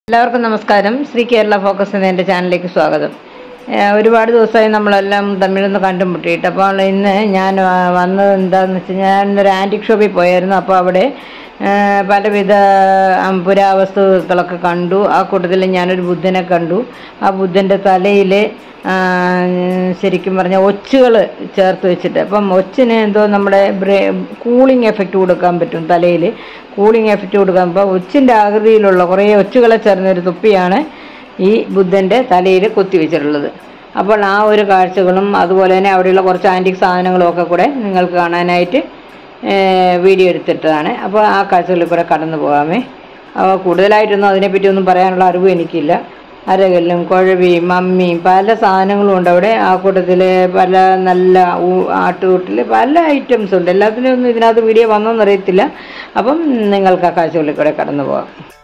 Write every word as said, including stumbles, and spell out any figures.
എല്ലാവർക്കും നമസ്കാരം. ശ്രീ കേരള ഫോക്കസ് എന്ന എൻ്റെ ചാനലിലേക്ക് സ്വാഗതം. ഒരുപാട് ദിവസമായി നമ്മളെല്ലാം തമ്മിലൊന്ന് കണ്ടുമുട്ടിയിട്ട്, അപ്പോൾ ഇന്ന് ഞാൻ വന്നത് എന്താണെന്ന് വെച്ചാൽ, ഞാനൊരു ആൻറ്റിക് ഷോപ്പിൽ പോയായിരുന്നു. അപ്പോൾ അവിടെ പലവിധ പുരാവസ്തുക്കളൊക്കെ കണ്ടു. ആ കൂട്ടത്തിൽ ഞാനൊരു ബുദ്ധനെ കണ്ടു. ആ ബുദ്ധൻ്റെ തലയിൽ ശരിക്കും പറഞ്ഞാൽ ഒച്ചുകൾ ചേർത്ത് വെച്ചിട്ട്, അപ്പം ഒച്ചിന് എന്തോ നമ്മുടെ ബ്രേ കൂളിംഗ് എഫക്റ്റ് കൊടുക്കാൻ പറ്റും. തലയിൽ കൂളിംഗ് എഫക്റ്റ് കൊടുക്കാൻ, അപ്പോൾ ഒച്ചിൻ്റെ ആകൃതിയിലുള്ള കുറേ ഒച്ചുകളെ ചേർന്നൊരു തൊപ്പിയാണ് ഈ ബുദ്ധൻ്റെ തലയിൽ കൊത്തിവെച്ചിട്ടുള്ളത്. അപ്പോൾ ആ ഒരു കാഴ്ചകളും അതുപോലെ തന്നെ അവിടെയുള്ള കുറച്ച് ആൻറ്റിക് സാധനങ്ങളും ഒക്കെ കൂടെ നിങ്ങൾക്ക് കാണാനായിട്ട് വീഡിയോ എടുത്തിട്ടതാണ്. അപ്പോൾ ആ കാഴ്ചകളിൽ കൂടെ കടന്നു പോകാമേ. അപ്പോൾ കൂടുതലായിട്ടൊന്നും അതിനെപ്പറ്റി ഒന്നും പറയാനുള്ള അറിവ് എനിക്കില്ല. അരകല്ലും കുഴവിയും മമ്മിയും പല സാധനങ്ങളും ഉണ്ട് അവിടെ. ആ കൂട്ടത്തിൽ പല നല്ല ആട്ടുകൂട്ടിൽ പല ഐറ്റംസ് ഉണ്ട്. എല്ലാത്തിനും ഒന്നും ഇതിനകത്ത് വീഡിയോ വന്നോന്നറിയത്തില്ല. അപ്പം നിങ്ങൾക്ക് ആ കാഴ്ചകളിൽ കൂടെ കടന്നു പോകാം.